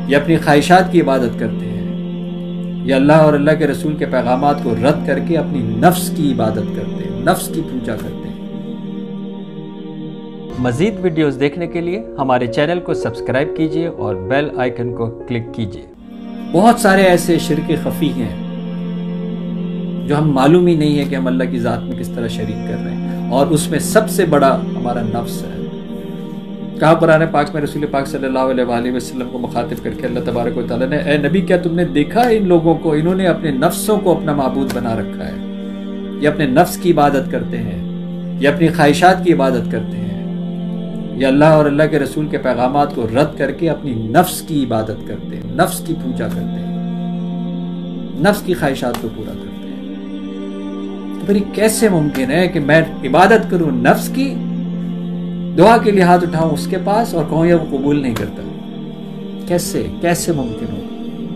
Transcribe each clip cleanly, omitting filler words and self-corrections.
یا اپنی خواہشات کی عبادت کرتے ہیں، یا اللہ اور اللہ کے رسول کے پیغامات کو رد کر کے اپنی نفس کی عبادت کرتے ہیں، نفس کی پوجا کرتے ہیں۔ مزید ویڈیوز دیکھنے کے لیے ہمارے چینل کو سبسکرائب کیجیے اور بیل آئیکن کو کلک کیجیے۔ بہت سارے ایسے شرک خفی ہیں جو ہم معلوم ہی نہیں ہے کہ ہم اللہ کی ذات میں کس طرح شریک کر رہے ہیں، اور اس میں سب سے بڑا ہمارا نفس ہے۔ کہا قرآن پاک میں رسول پاک صلی اللہ علیہ وآلہ وسلم کو مخاطب کر کے اللہ تبارک و تعالیٰ نے، اے نبی کیا تم نے دیکھا ان لوگوں کو، انہوں نے اپنے نفسوں کو اپنا معبود بنا رکھا ہے، یا اپنے نفس کی عبادت کرتے ہیں، یا اپنی خواہشات کی عبادت کرتے ہیں، یا اللہ اور اللہ کے رسول کے پیغامات کو رد کر کے اپنی نفس کی عبادت کرتے ہیں، نفس کی پوجا کرتے ہیں، نفس کی خواہشات کو پورا کرتے ہیں۔ تو پھر یہ کیسے ممکن ہے کہ میں عبادت کروں نفس کی، دعا کے لیے ہاتھ اٹھاؤں اس کے پاس اور کہوں یہ وہ قبول نہیں کرتا؟ کیسے ممکن ہو؟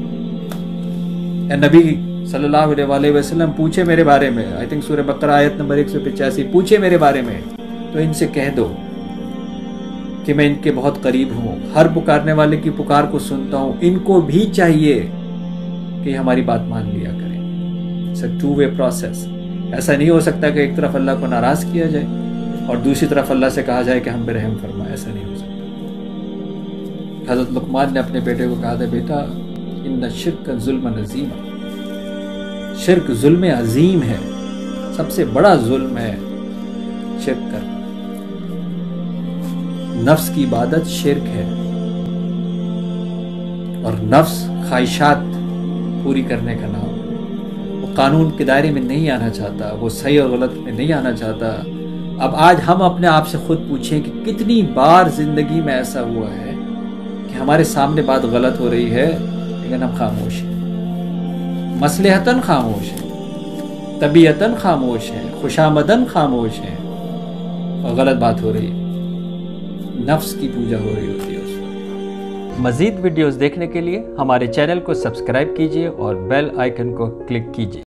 اے نبی صلی اللہ علیہ وآلہ وسلم پوچھے میرے بارے میں، آئی تھنک سورہ بقرہ آیت نمبر 185، پوچھے میرے بارے میں تو ان سے کہہ دو کہ میں ان کے بہت قریب ہوں، ہر پکارنے والے کی پکار کو سنتا ہوں، ان کو بھی چاہیے کہ یہ ہماری بات مان لیا کریں۔ It's a two way process. ایسا نہیں ہو سکتا کہ ایک طرف اللہ کو ناراض کیا جائے اور دوسری طرف اللہ سے کہا جائے کہ ہم پہ رحم فرما، ایسا نہیں ہو سکتا۔ حضرت لقمان نے اپنے بیٹے کو کہا تھا، بیٹا ان الشرک ظلم عظیم، شرک ظلم عظیم ہے، سب سے بڑا ظلم ہے شرک کرنا۔ نفس کی عبادت شرک ہے، اور نفس خواہشات پوری کرنے کا نام ہے۔ وہ قانون کے دائرے میں نہیں آنا چاہتا، وہ صحیح اور غلط میں نہیں آنا چاہتا۔ اب آج ہم اپنے آپ سے خود پوچھیں کہ کتنی بار زندگی میں ایسا ہوا ہے کہ ہمارے سامنے بات غلط ہو رہی ہے لیکن ہم خاموش ہیں، مصلحتاً خاموش ہیں، طبیعتاً خاموش ہیں، خوشامدن خاموش ہیں، اور غلط بات ہو رہی ہے، نفس کی پوجا ہو رہی ہوتی ہے اس وقت۔ مزید ویڈیوز دیکھنے کے لیے ہمارے چینل کو سبسکرائب کیجیے اور بیل آئیکن کو کلک کیجیے۔